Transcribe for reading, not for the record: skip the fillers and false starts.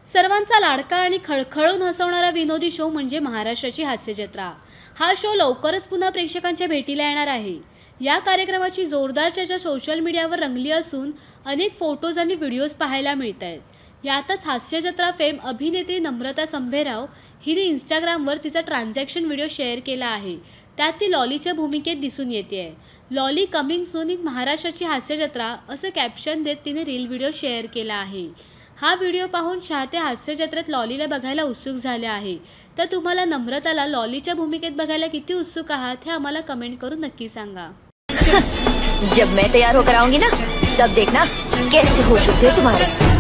सर्वांचा लाडका आणि खळखळून हसवणारा विनोदी शो म्हणजे महाराष्ट्राची हास्यजत्रा। हा शो लवकरच पुन्हा प्रेक्षकांच्या भेटीला येणार आहे। या कार्यक्रमाची जोरदार चर्चा सोशल मीडियावर रंगली असून अनेक फोटोज आणि व्हिडिओज पाहायला मिळत आहेत। यातच हास्यजत्रा फेम अभिनेत्री नम्रता संभेराव हिने इंस्टाग्रामवर तिचा ट्रान्झॅक्शन व्हिडिओ शेअर केला आहे। त्यात ती लॉलीच्या भूमिकेत दिसून येते। लॉली कमिंग सून इन महाराष्ट्राची हास्यजत्रा असं कॅप्शन देत तिने रील व्हिडिओ शेअर केला आहे। हा व्हिडिओ पाहून चाहते हास्यजत्रेत लॉलीला बघायला उत्सुक झाले आहे। तर तुम्हाला नम्रताला लॉलीच्या भूमिकेत बघायला किती उत्सुक आहात हे आम्हाला कमेंट करून नक्की सांगा। जब मैं तैयार होकर आऊंगी ना, तब देखना कैसे होश उठते तुम्हारे।